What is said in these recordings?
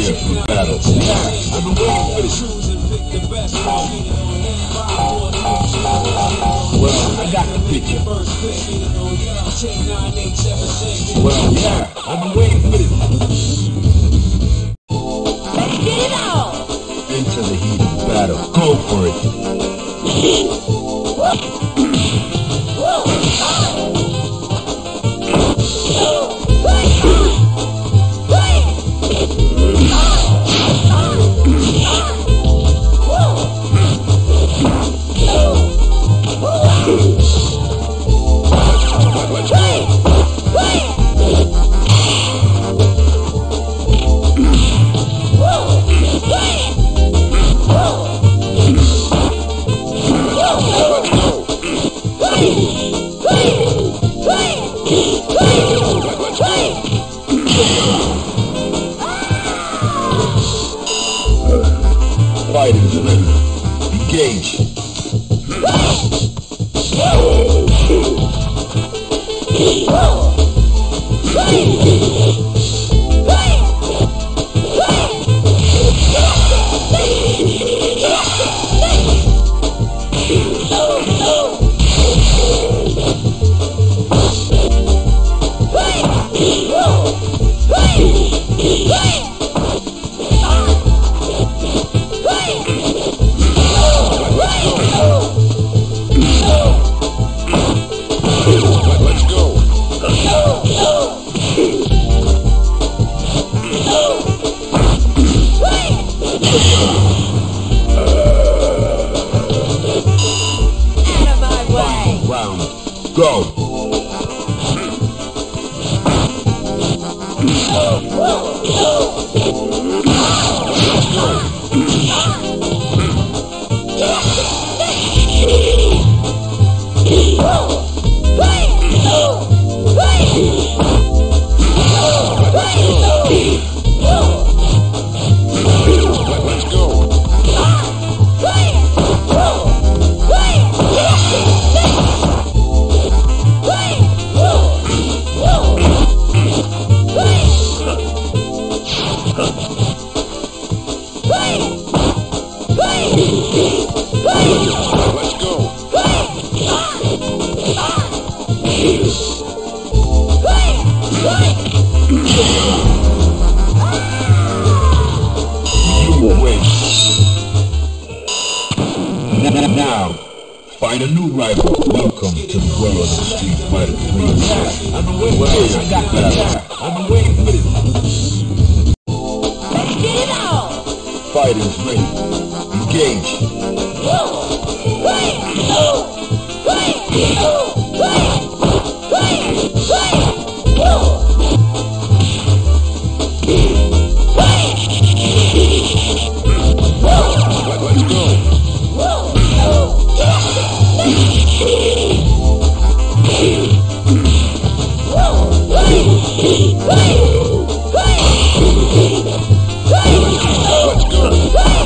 Prepare for battle. I've been waiting for this. Well, I got the picture. Well, yeah, I've been waiting for this. Let's get it on! Into the heat of battle. Go for it. Fighters ready. Engage. Go! Now, find a new rival. Welcome to the world of Street Fighter 3. I've been waiting for this. I got that. I've been waiting for this. Let's get it on! Fighters ready. Engage.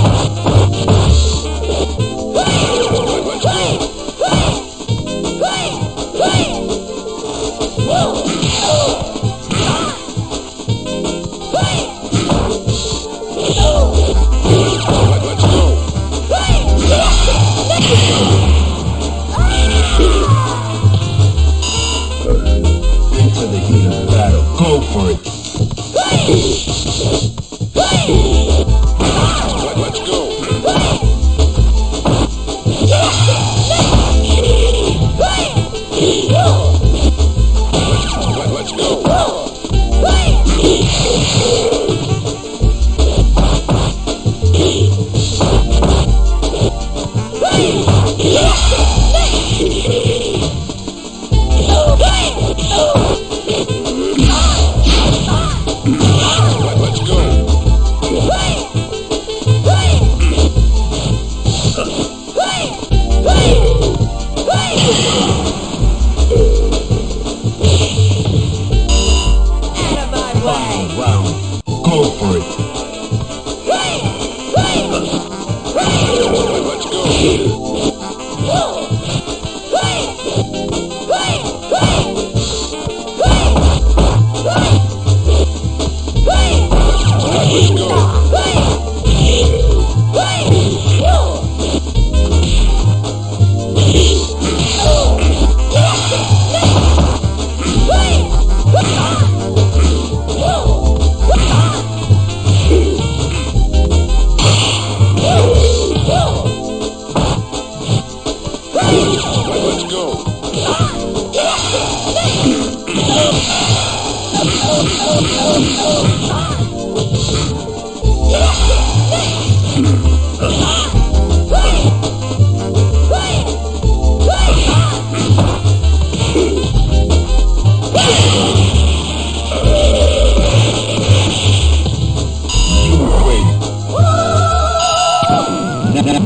Let's go!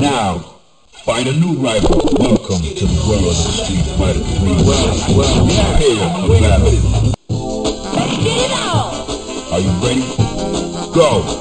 Now, find a new rival. Welcome to the world of Street Fighter 3. Well, prepare for battle. Let's get it on! Are you ready? Go!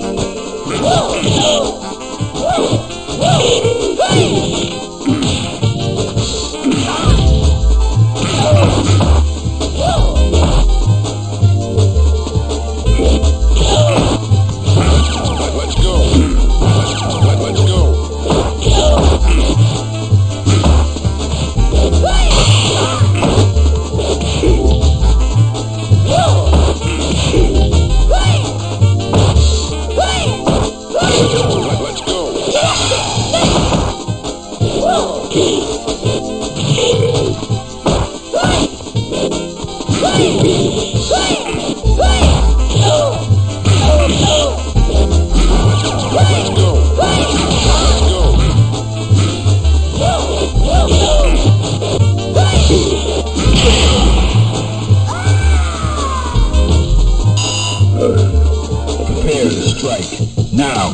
Prepare to strike. Now!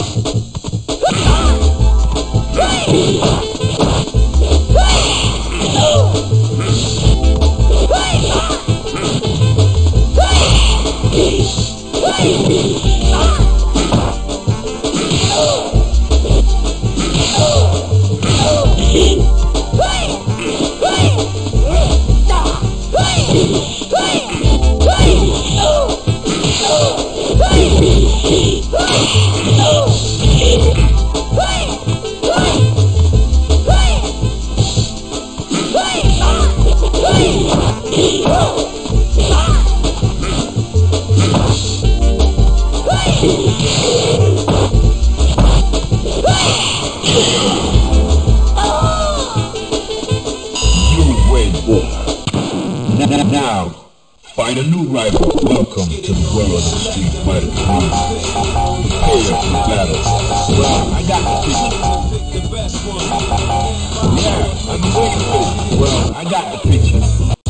Now, find a new rival. Welcome to the world of Street Fighter 3. Prepare for battle. Well, I got the picture. Yeah, I've been waiting for this. Well, I got the picture.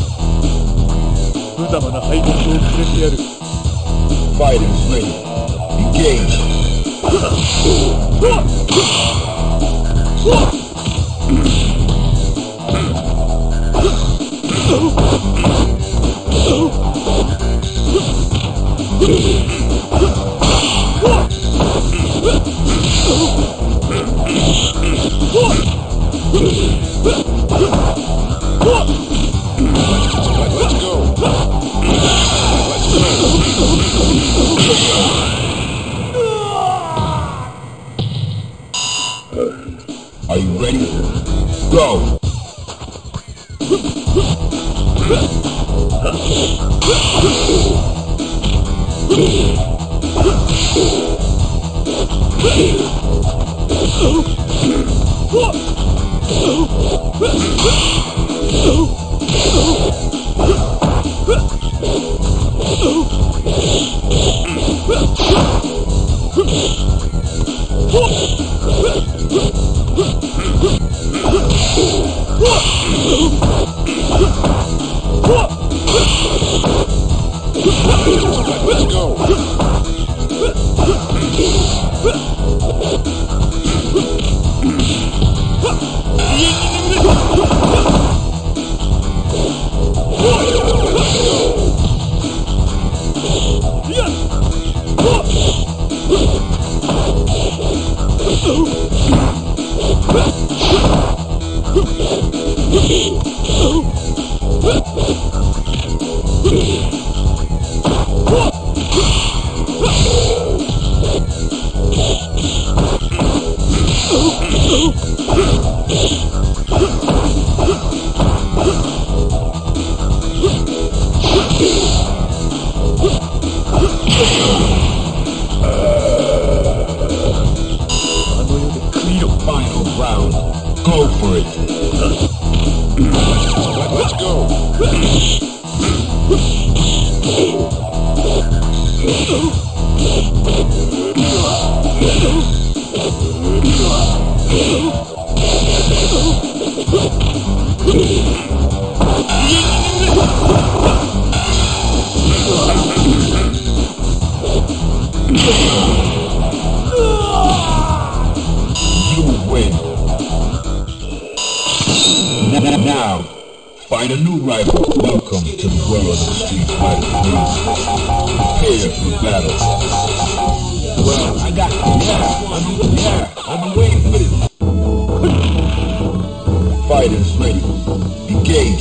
Fighters ready. Engage. Are you ready? Go! Let's go! Final round. Go for it. Let's go. You win. win. Now, find a new rival. Welcome to the world of Street Fighter 3. Prepare for battle. Well, I got on the way for this. Fighters ready. Engage.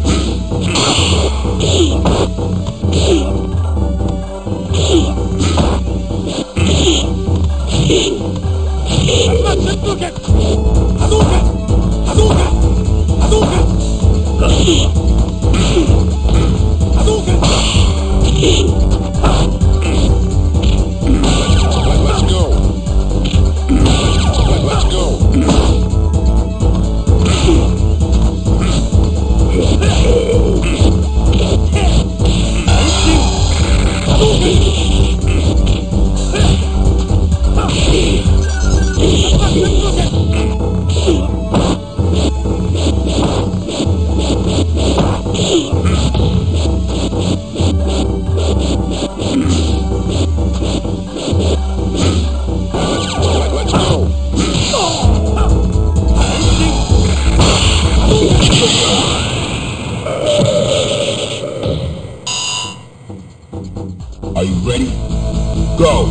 Are you ready? Go!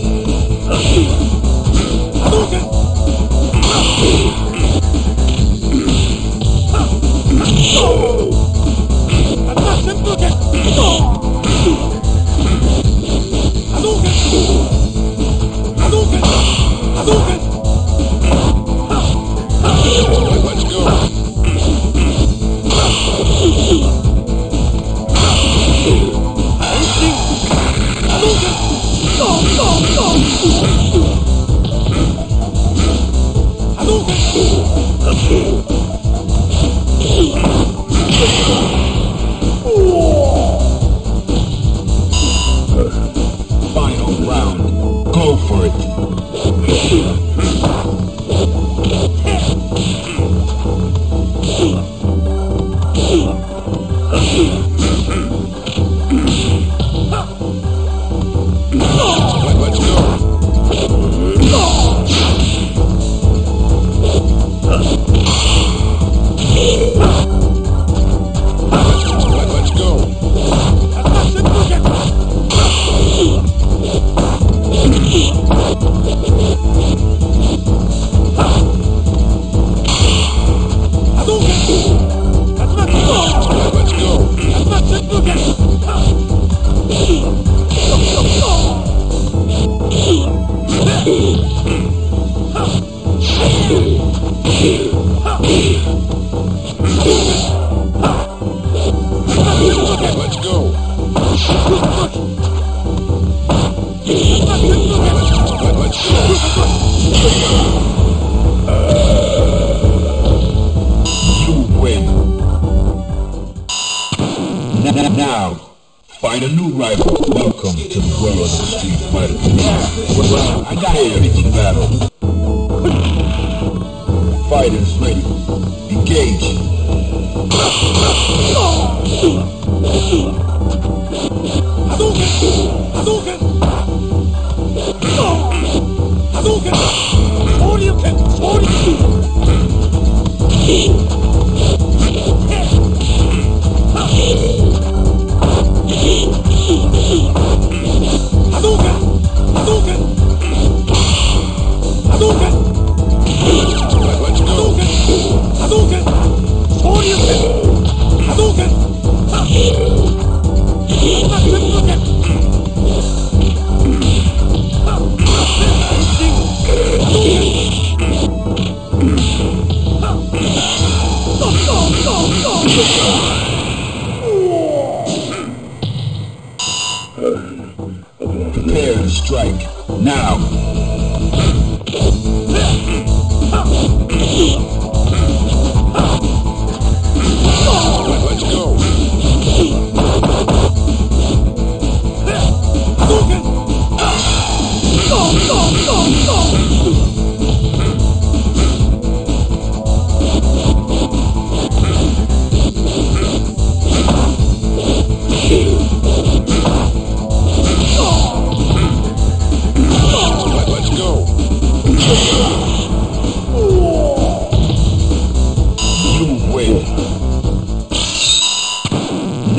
Final round. Go for it. Let's go. Let's go. You win. Now, find a new rival. Welcome to the world of Street Fighter 3. Well, I got here for battle. Fighters ready. Engage. Prepare to strike. Now. Let's go. Let's go.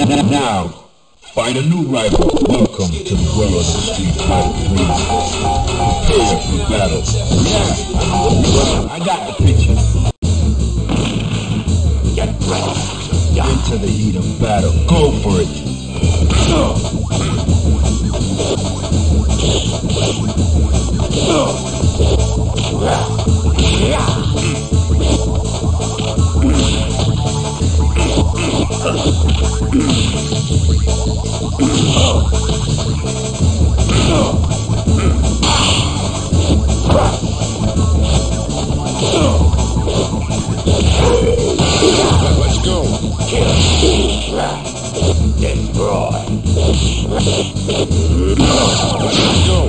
Now, find a new rival. Welcome to the world of Street Fighter 3. Prepare for battle. Yeah, well, I got the picture. Get ready. Into the heat of battle. Go for it. Let's go. Kill. Destroy. Let's go.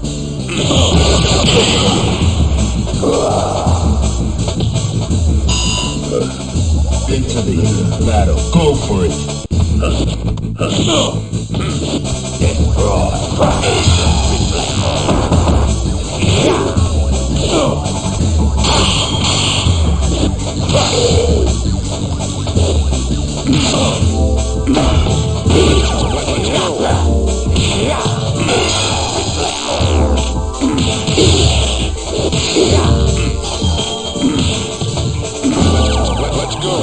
Into the heat of battle. Go for it. Destroy. Let's go.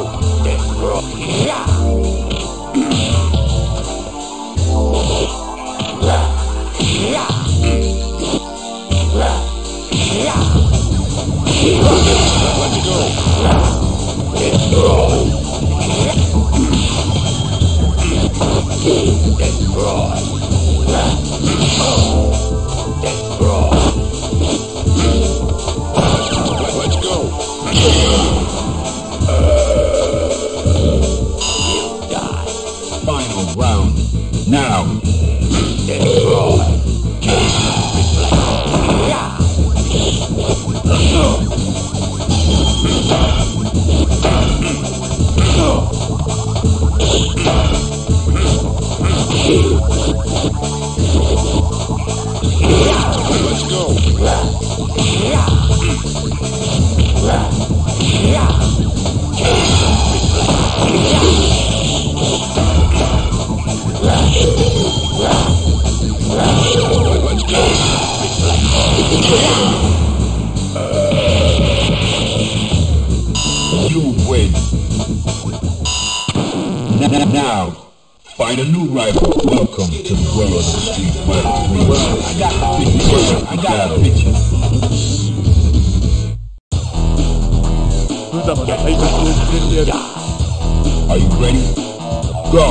Final round. Now. Let's go. You win. Now, find a new rival. Welcome to the world of Street Fighter 3. Well, I got the picture. I got the picture. 無様な体格を決めてやる。 Are you ready? Go!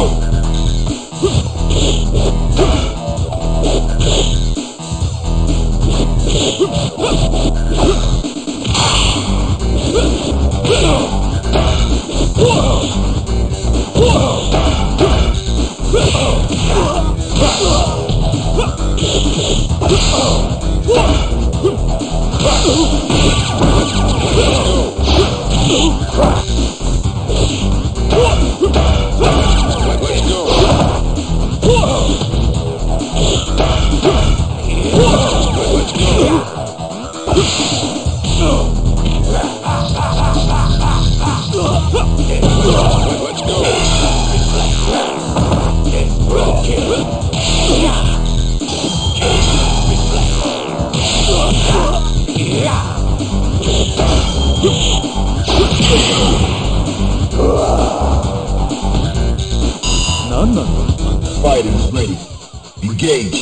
Fighters ready. Engage.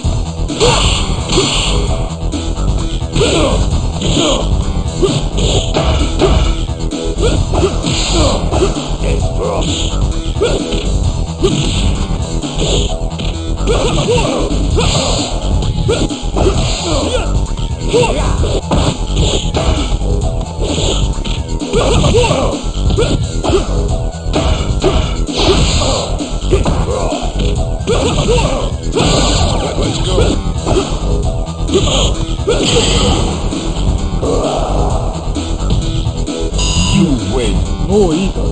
Let's go. You win. もういいか。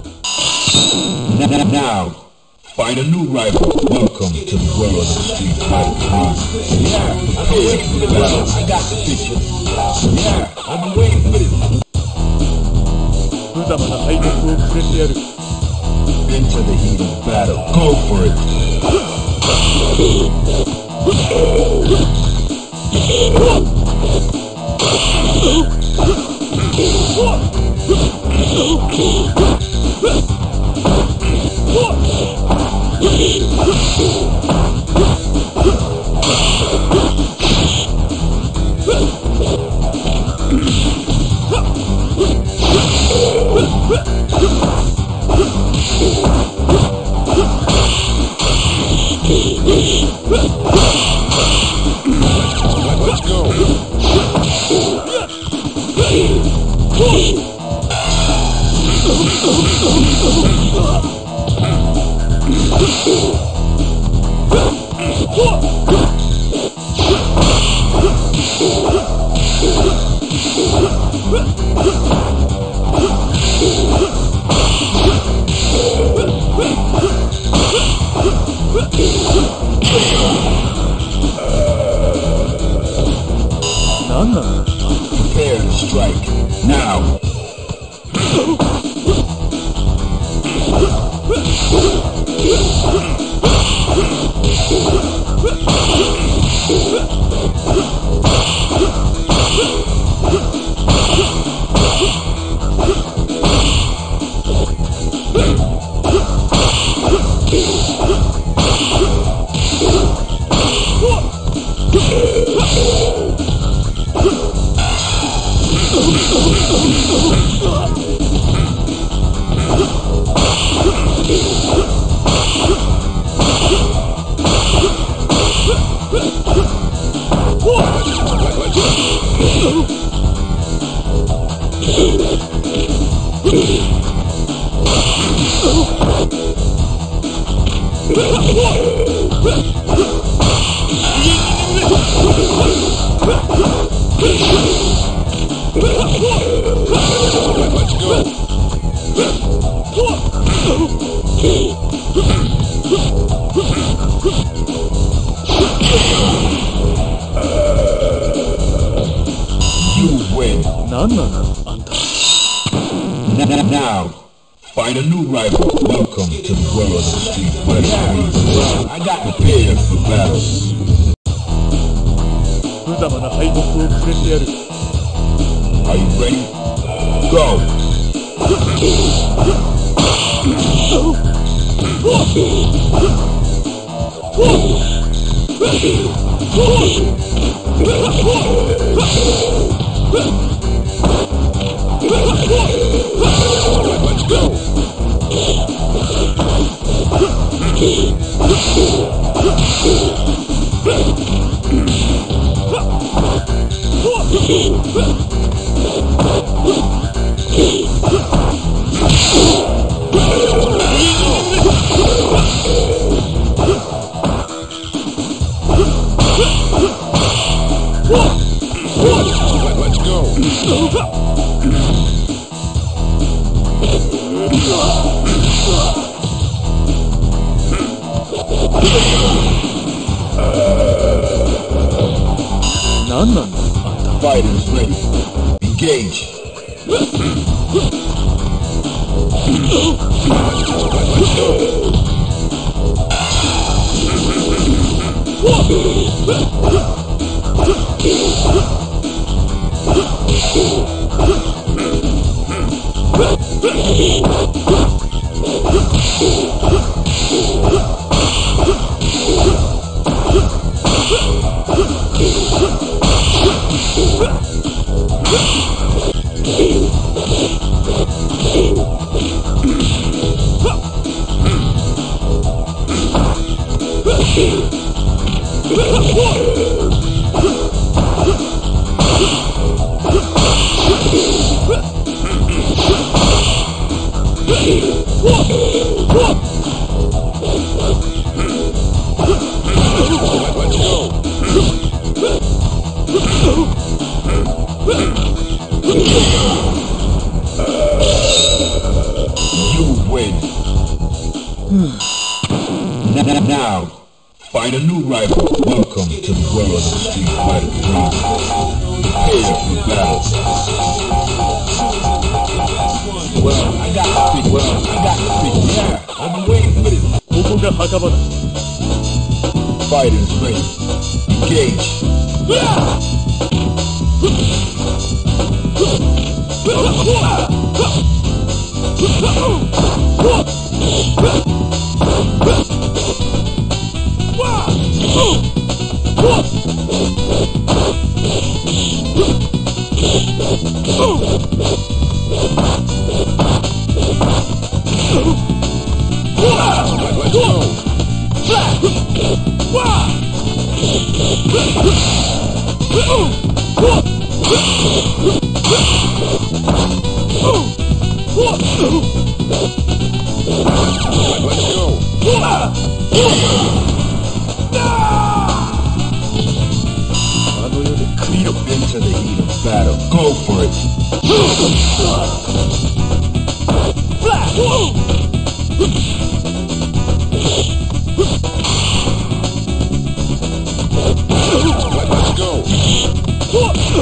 Now, find a new rival. Welcome to the world of Street Fighter 3. Yeah, prepare for battle. I got the picture. Yeah, I've been waiting for this. 無様な体格を決めてやる。 Step into the heat of battle. Go for it. Let's go. Prepare to strike. Now. Now, find a new rival. Welcome to the world of the street fighter. I got prepared for battle. 無様な敗北をくれてやる。 Are you ready? Go! Let's go. Let's go. Fighters ready. Engage. Now, find a new rival. Welcome to the world of the street fighter. Prepare for battle. Well, I got to pick. Yeah, 墓場だ。 Fighters ready. Engage. Let's go. Let's go. Into the heat of battle. Go for it. Let's go.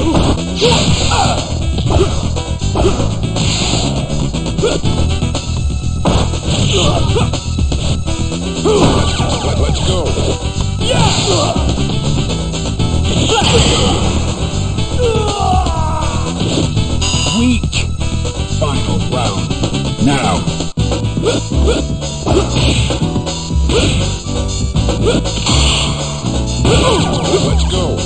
Let's go. Weak. Final round. Now. Let's go.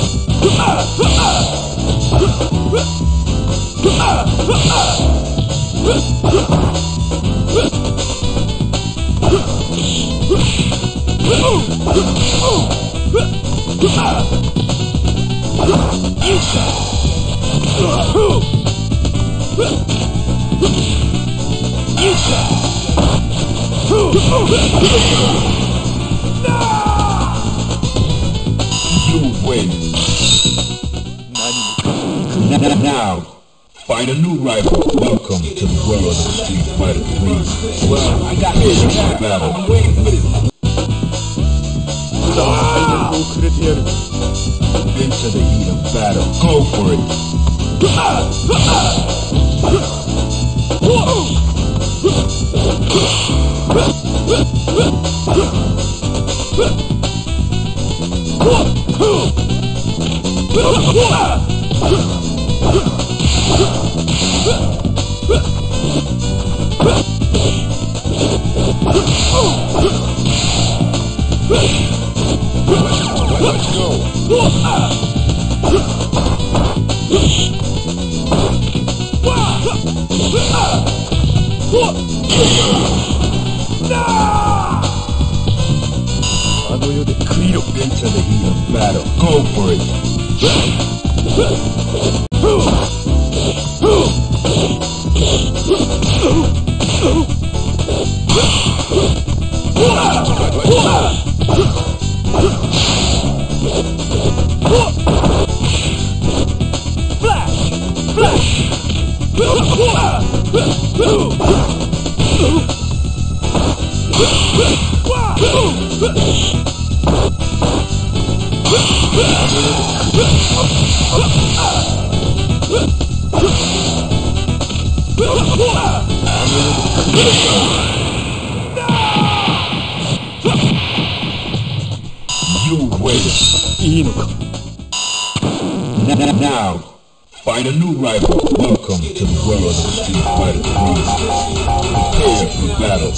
You win. Now, find a new rival. Welcome to the world of Street Fighter 3. Well, I got this battle. I'm waiting for this. 無駄な体力をくれてやる。 Into the heat of battle. Go for it. Let's go. Into the heat of battle. Go for it. You win. いいのか。 Now, find a new rival. Welcome to the world of Street Fighter 3. Prepare for battle.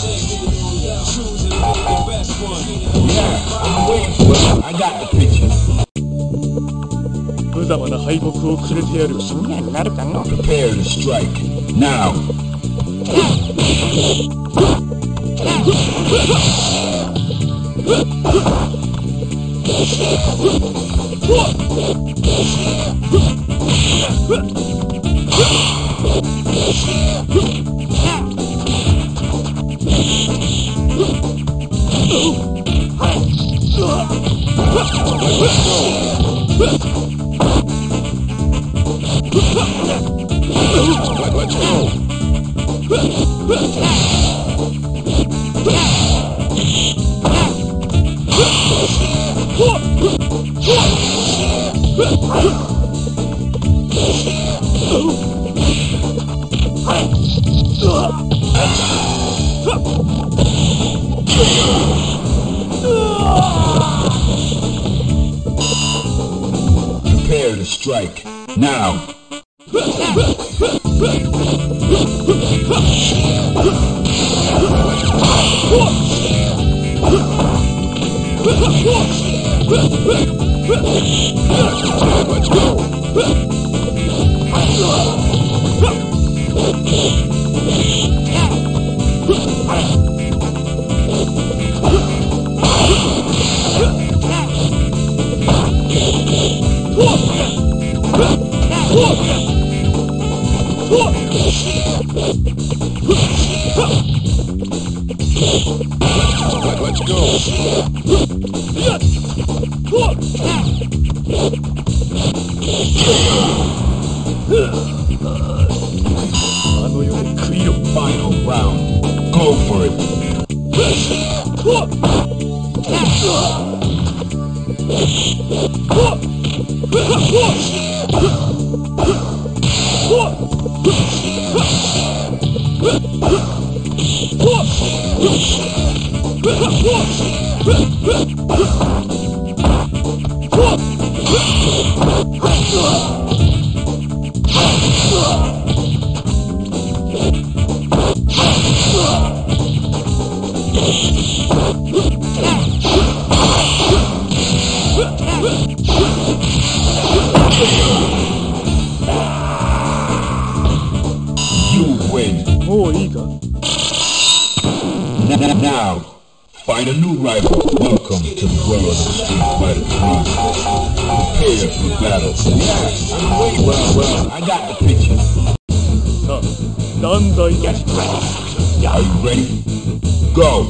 Yeah, I'm waiting for it. I got the picture. 無様な敗北をくれてやる。 Prepare to strike. Now. Let's go. Prepare to strike. Now. Let's go. Let's Final round. Go for it. You win. もういいか Now, find a new rival. Welcome to the world of Street Fighter 3. Prepare for battle. Yeah, I'm waiting. Well, I got the picture. さあ何台の Are you ready? Go!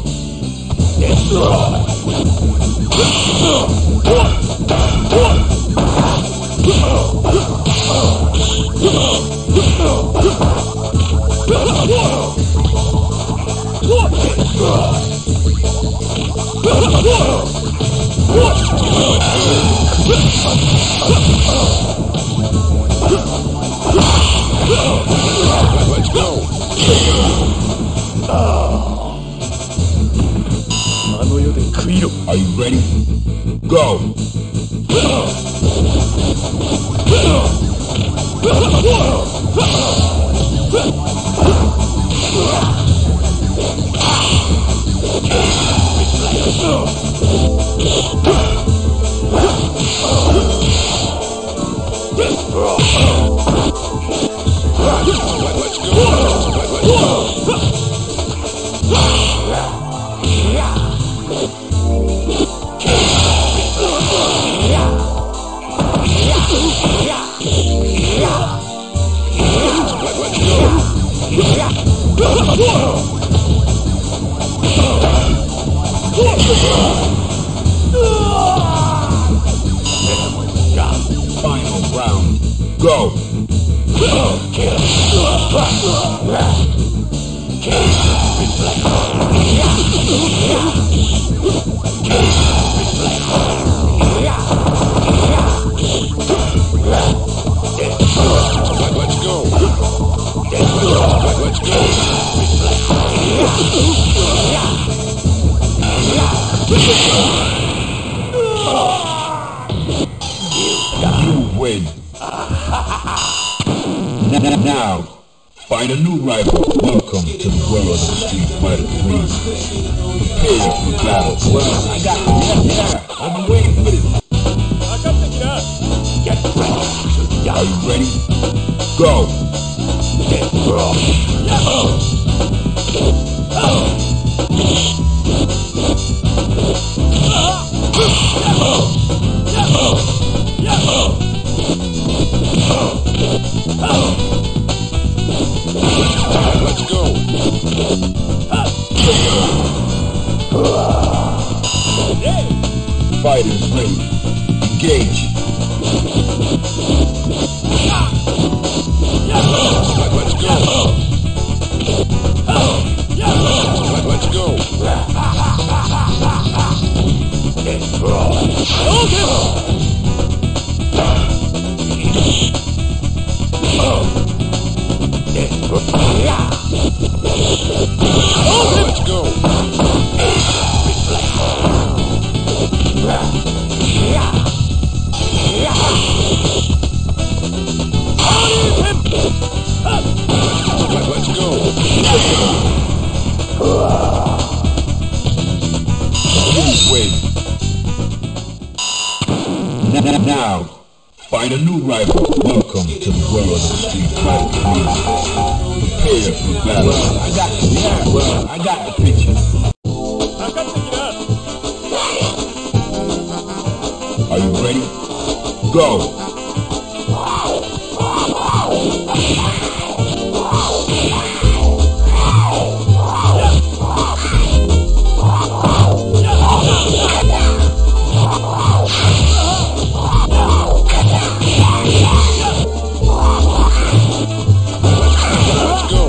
Let's go. あの世で食いろ Are you ready? Go! Final round. Go! Let's go. Let's You win. Now, find a new rival. Welcome to the world of Street Fighter 3. Prepare for battle. Well, I got yeah. I've been waiting for this. 分かってきな Are you ready? Go! Let's go. Fighters ready. Engage. Let's go. Let's go. Let's go. Find a new rival. Welcome to the world of Street Fighter 3. Prepare for battle. I got the picture. かかってきな。 Are you ready? Go! Let's go.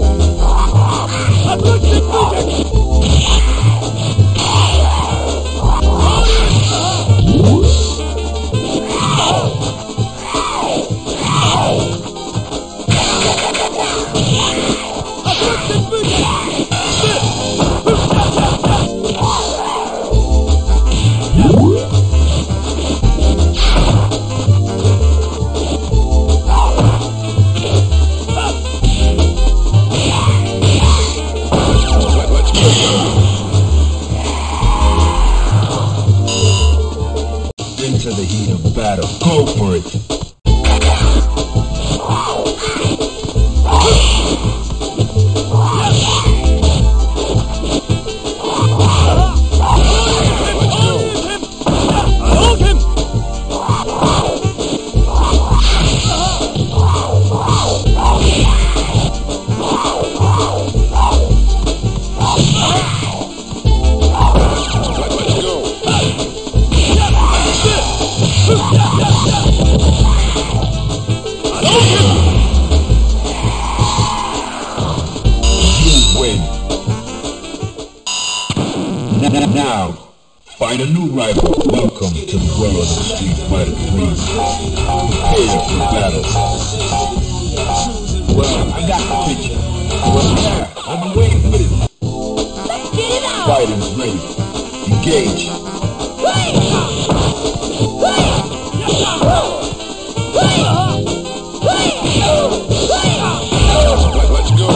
Into the heat of battle. Go for it! Now, find a new rival. Welcome to the world of Street Fighter 3. Prepare for battle. Well, I got the picture. I've been waiting for this. Let's get it on. Fighters ready. Engage. Let's go.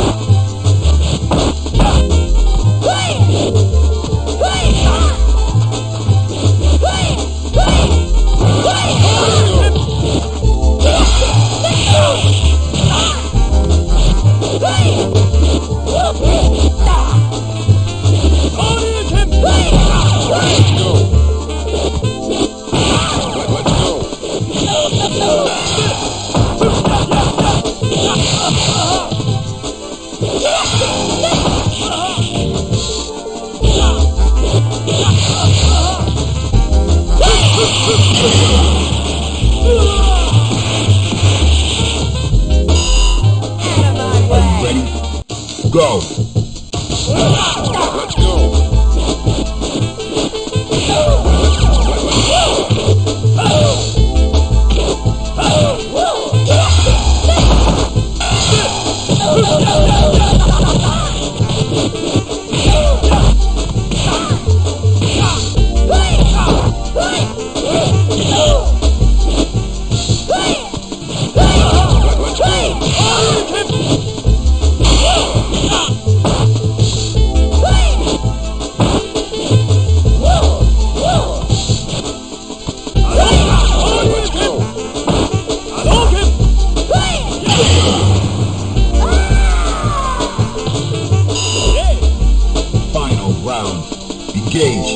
Go! Let's go. Final round. Engage.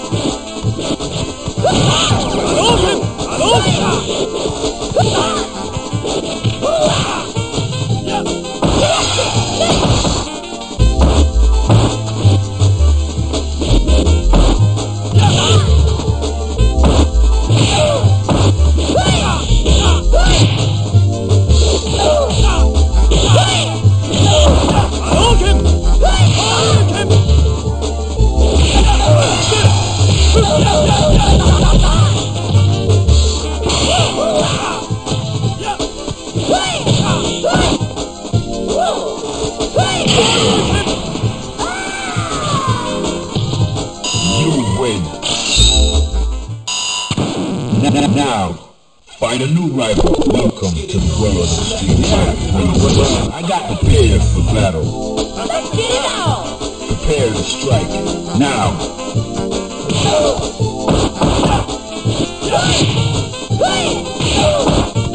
Now, find a new rival. Welcome to the world of Street Fighter 3. I got prepared for battle. Let's get it on. Prepare to strike. Now. Hey!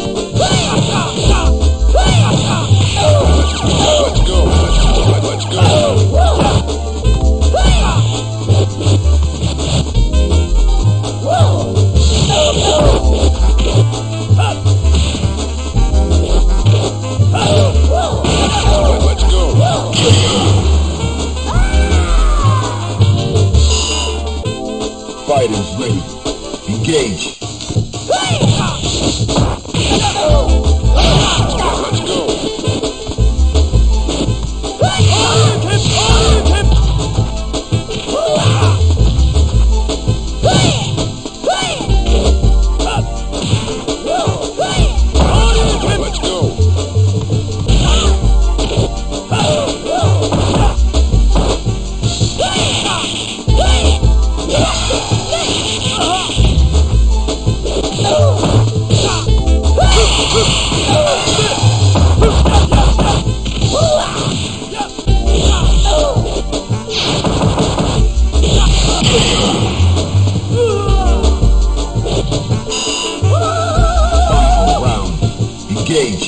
Final round. Engage.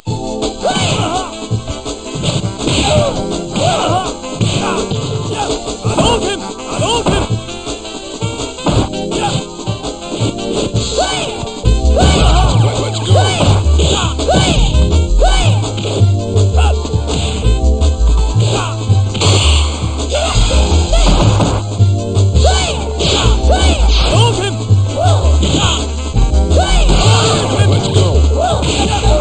Let's go. Let's go.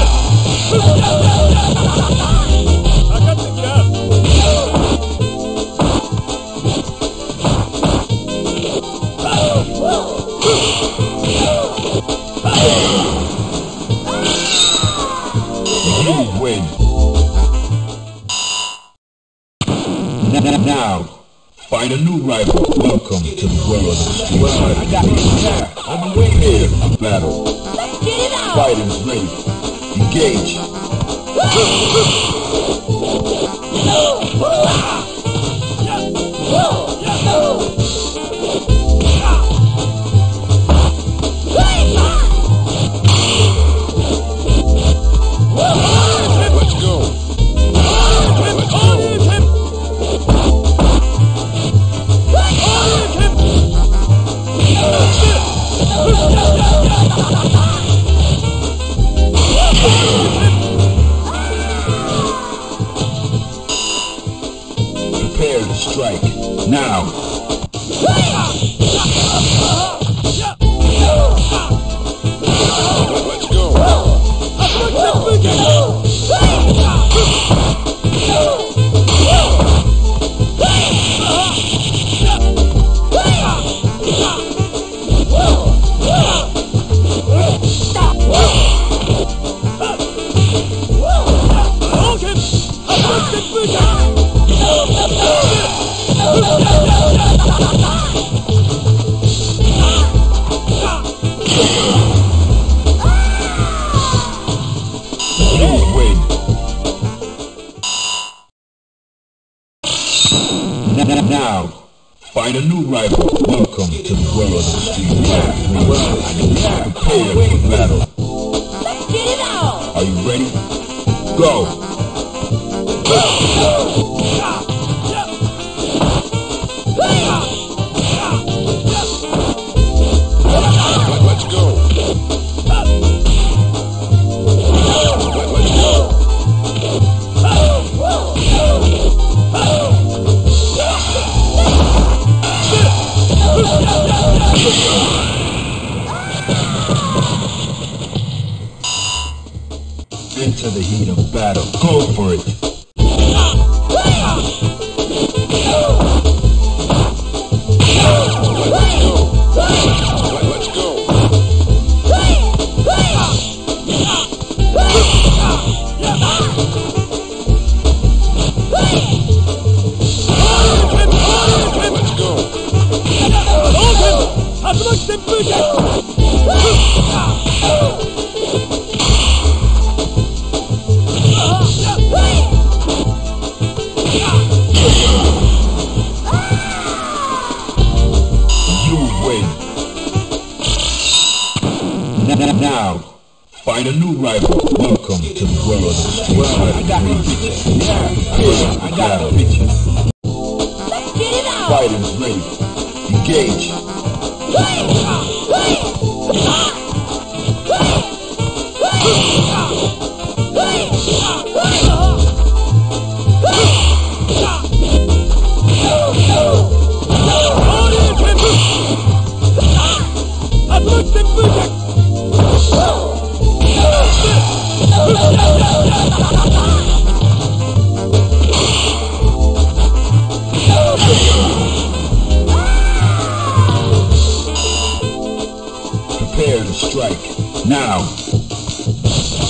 You win. Now, find a new rival. Welcome to the world of Street Fighter. I got it. Yeah, I'm prepared for battle. Let's get it on. Fighters ready. Engage. Let's go. Let's go. Prepare to strike. Now. Let's go. You win. Now, find a new rival. Welcome to the world of Street Fighter. Prepare for battle. Let's get it on. Are you ready? Go. Let's go. Let's go. Into the heat of battle. Go for it. Let's go. Let's go. You win. Now, find a new rival. Welcome to the world of Street Fighter. I got the picture. Let's get it on. Fighters ready. Engage. Prepare to strike. Now.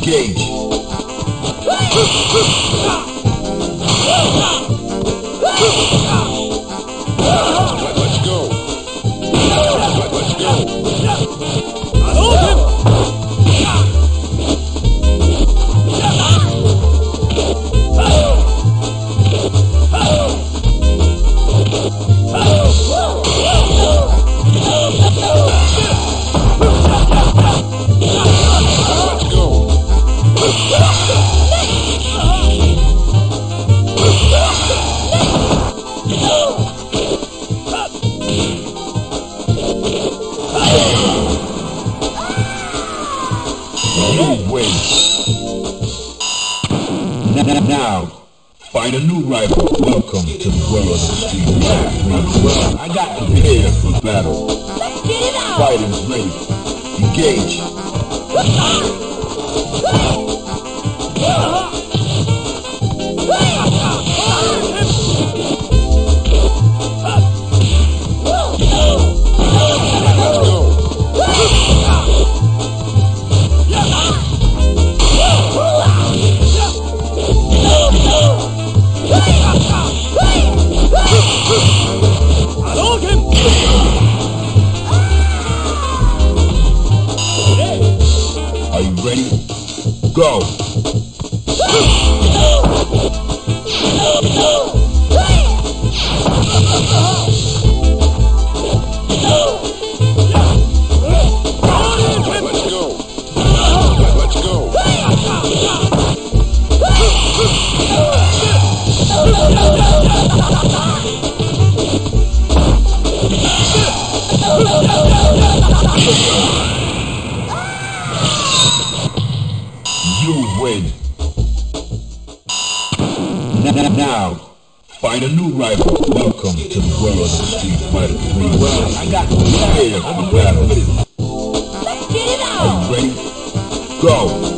Engage. Let's go. Let's go. Let's go. You win. Now, find a new rival. Welcome to the world of Street Fighter 3. Well, I got prepared for battle. Let's get it out. Fighters ready. Engage. Let's go. Are you ready? Go. Let's go. Let's go. You win. Now, find a new rival. Welcome to the world of Street Fighter 3. Well, I got prepared for battle. Let's get it out. Are you ready? Go.